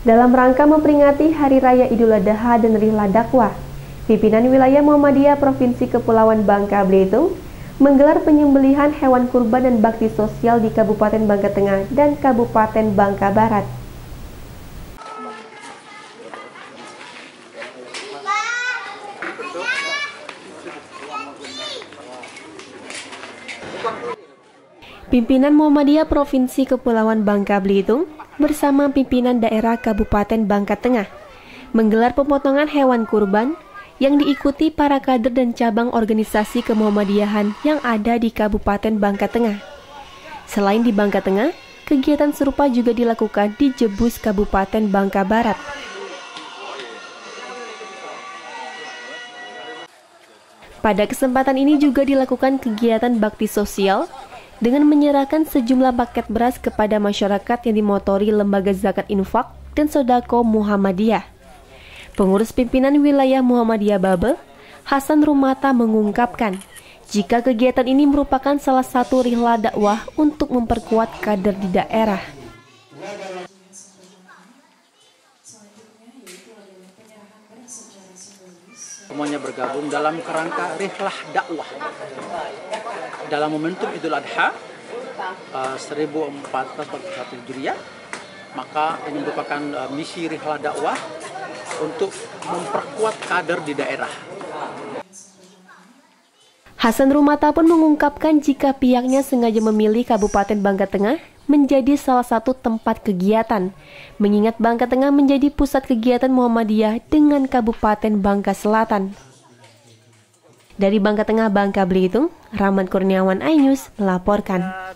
Dalam rangka memperingati Hari Raya Idul Adha dan Rihlah Dakwah, pimpinan wilayah Muhammadiyah Provinsi Kepulauan Bangka Belitung menggelar penyembelihan hewan kurban dan bakti sosial di Kabupaten Bangka Tengah dan Kabupaten Bangka Barat. Pimpinan Muhammadiyah Provinsi Kepulauan Bangka Belitung bersama pimpinan daerah Kabupaten Bangka Tengah menggelar pemotongan hewan kurban yang diikuti para kader dan cabang organisasi kemuhammadiyahan yang ada di Kabupaten Bangka Tengah. Selain di Bangka Tengah, kegiatan serupa juga dilakukan di Jebus Kabupaten Bangka Barat. Pada kesempatan ini juga dilakukan kegiatan bakti sosial dengan menyerahkan sejumlah paket beras kepada masyarakat yang dimotori Lembaga Zakat Infak dan Sodako Muhammadiyah. Pengurus pimpinan wilayah Muhammadiyah Babel, Hasan Rumata mengungkapkan, jika kegiatan ini merupakan salah satu rihlah dakwah untuk memperkuat kader di daerah. Semuanya bergabung dalam kerangka rihlah dakwah dalam momentum Idul Adha 1441 Hijriah. Maka ini merupakan misi rihlah dakwah untuk memperkuat kader di daerah. Hasan Rumata pun mengungkapkan jika pihaknya sengaja memilih Kabupaten Bangka Tengah menjadi salah satu tempat kegiatan, mengingat Bangka Tengah menjadi pusat kegiatan Muhammadiyah dengan Kabupaten Bangka Selatan. Dari Bangka Tengah, Bangka Belitung, Rahmat Kurniawan, iNews melaporkan.